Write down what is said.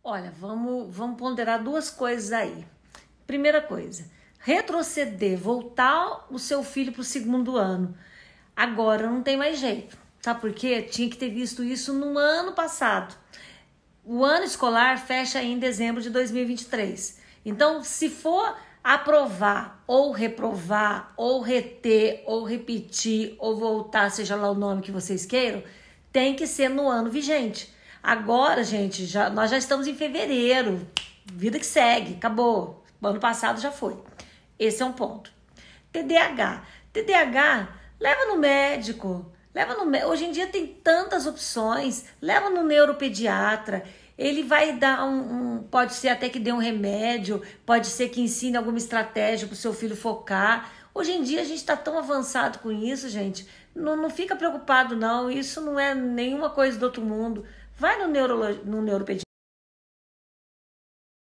Olha, vamos ponderar duas coisas aí. Primeira coisa, retroceder, voltar o seu filho para o segundo ano. Agora não tem mais jeito. Sabe por quê? Tinha que ter visto isso no ano passado. O ano escolar fecha em dezembro de 2023. Então, se for aprovar, ou reprovar, ou reter, ou repetir, ou voltar, seja lá o nome que vocês queiram, tem que ser no ano vigente. Agora, gente, nós já estamos em fevereiro. Vida que segue, acabou. O ano passado já foi. Esse é um ponto. TDAH. TDAH, leva no médico. Hoje em dia tem tantas opções. Leva no neuropediatra. Ele vai dar pode ser até que dê um remédio, pode ser que ensine alguma estratégia para o seu filho focar. Hoje em dia a gente está tão avançado com isso, gente. Não fica preocupado, não. Isso não é nenhuma coisa do outro mundo. Vai no neuropediatra.